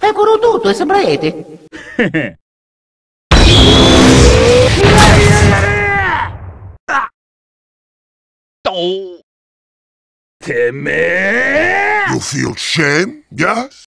Eccolo tutto, sembra Ete. Te me? You feel shame, yes?